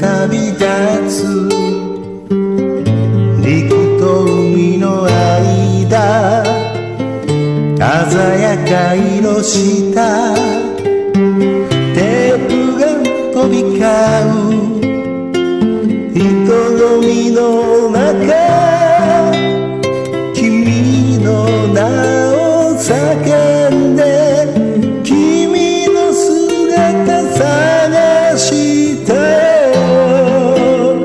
旅立つ陸と海の間鮮やか色したテープが飛び交う人混みの中君の名を叫んで君の姿探したよ、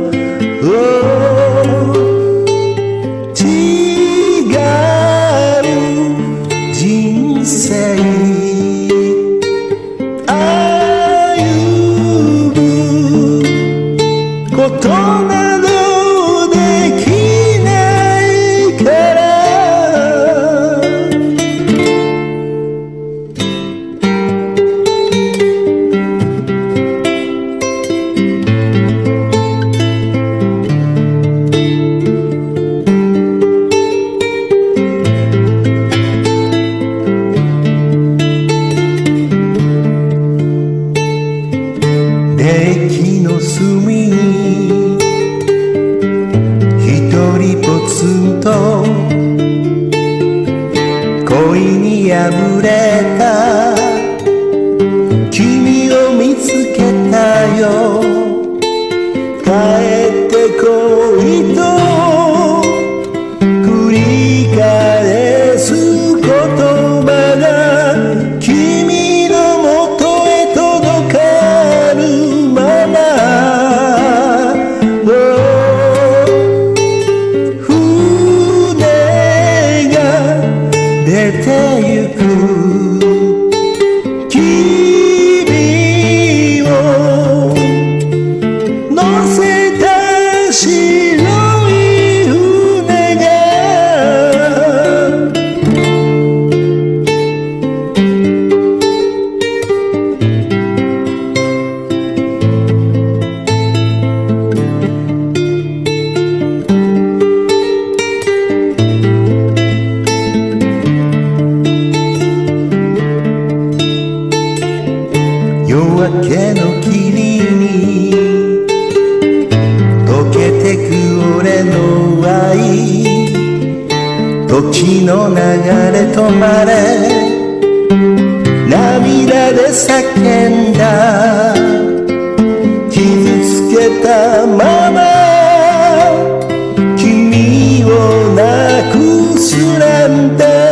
違う人生歩むことなどできないから駅の隅に一人ポツンと恋に破れた君を見つけたよ、帰ってこいと繰り返す言葉が君のもとへ届かぬまま船が出てゆく君を乗せた白い船が夜明けの霧に溶けてく俺の愛、時の流れ止まれ涙で叫んだ、傷つけたまま君をなくすなんて